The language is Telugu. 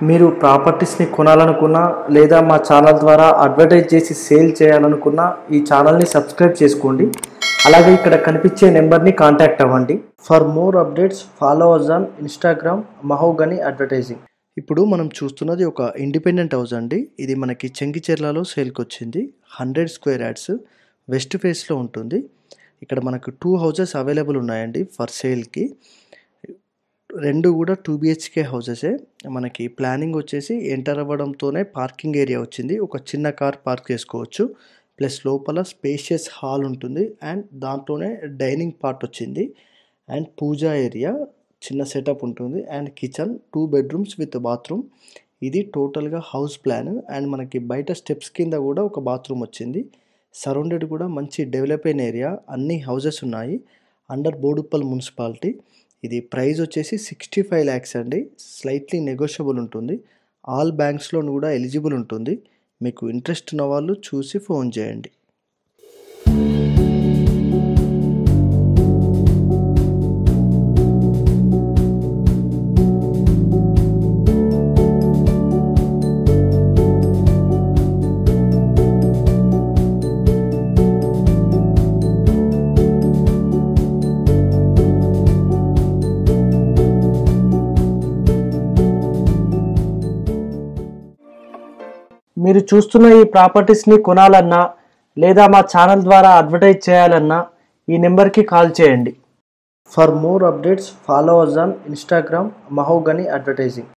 మీరు ప్రాపర్టీస్ని కొనాలనుకున్నా లేదా మా ఛానల్ ద్వారా అడ్వర్టైజ్ చేసి సేల్ చేయాలనుకున్నా ఈ ఛానల్ని సబ్స్క్రైబ్ చేసుకోండి. అలాగే ఇక్కడ కనిపించే నెంబర్ని కాంటాక్ట్ అవ్వండి. For more updates follow us on Instagram Mahogany advertising. ఇప్పుడు మనం చూస్తున్నది ఒక ఇండిపెండెంట్ హౌస్ అండి. ఇది మనకి చెంగిచెర్లలో సేల్కి వచ్చింది. 100 స్క్వేర్ యార్డ్స్ వెస్ట్ ఫేస్లో ఉంటుంది. ఇక్కడ మనకు 2 హౌసెస్ అవైలబుల్ ఉన్నాయండి ఫర్ సేల్కి. రెండు కూడా 2 BHK హౌసెసే. మనకి ప్లానింగ్ వచ్చేసి ఎంటర్ అవ్వడంతోనే పార్కింగ్ ఏరియా వచ్చింది. ఒక చిన్న కార్ పార్క్ చేసుకోవచ్చు. ప్లస్ లోపల స్పేషియస్ హాల్ ఉంటుంది అండ్ దాంట్లోనే డైనింగ్ పార్ట్ వచ్చింది అండ్ పూజా ఏరియా చిన్న సెటప్ ఉంటుంది and kitchen 2 bedrooms with bathroom. ఇది టోటల్గా హౌస్ ప్లాన్ అండ్ మనకి బయట స్టెప్స్ కింద కూడా ఒక బాత్రూమ్ వచ్చింది. సరౌండెడ్ కూడా మంచి డెవలప్ అయిన ఏరియా, అన్ని హౌసెస్ ఉన్నాయి అండర్ బోడుప్పల్ మున్సిపాలిటీ. ఇది ప్రైస్ వచ్చేసి 65 lakhs అండి. స్లైట్లీ నెగోషియబుల్ ఉంటుంది. ఆల్ బ్యాంక్స్లో కూడా ఎలిజిబుల్ ఉంటుంది. మీకు ఇంట్రెస్ట్ ఉన్న వాళ్ళు చూసి ఫోన్ చేయండి. మీరు చూస్తున్న ఈ ప్రాపర్టీస్ని కొనాలన్నా లేదా మా ఛానల్ ద్వారా అడ్వర్టైజ్ చేయాలన్నా ఈ నెంబర్కి కాల్ చేయండి. For more updates follow us on Instagram Mahogany advertising.